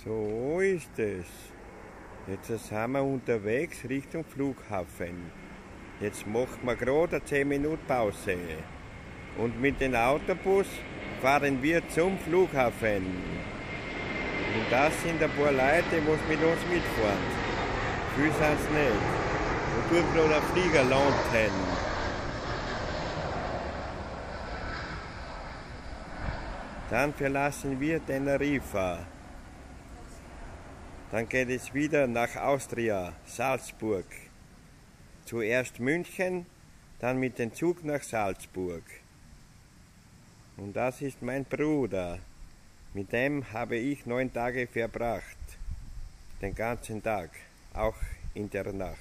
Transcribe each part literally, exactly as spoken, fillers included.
So ist es. Jetzt sind wir unterwegs Richtung Flughafen. Jetzt machen wir gerade eine zehn Minuten Pause. Und mit dem Autobus fahren wir zum Flughafen. Und das sind ein paar Leute, die mit uns mitfahren. Viel sind es nicht. Und tun gerade einen Flieger landen. Dann verlassen wir Teneriffa. Dann geht es wieder nach Austria, Salzburg. Zuerst München, dann mit dem Zug nach Salzburg. Und das ist mein Bruder. Mit dem habe ich neun Tage verbracht. Den ganzen Tag, auch in der Nacht.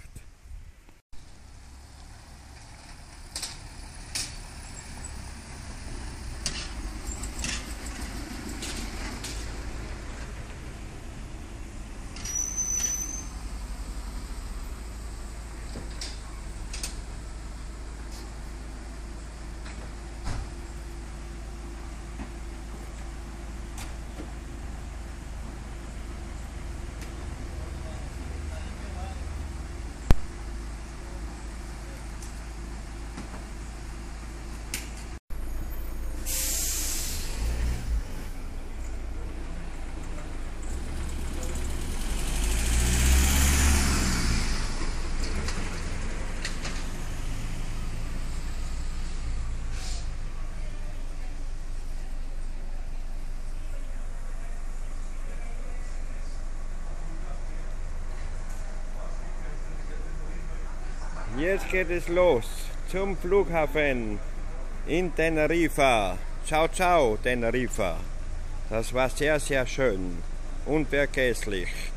Jetzt geht es los zum Flughafen in Teneriffa. Ciao, ciao, Teneriffa. Das war sehr, sehr schön. Unvergesslich.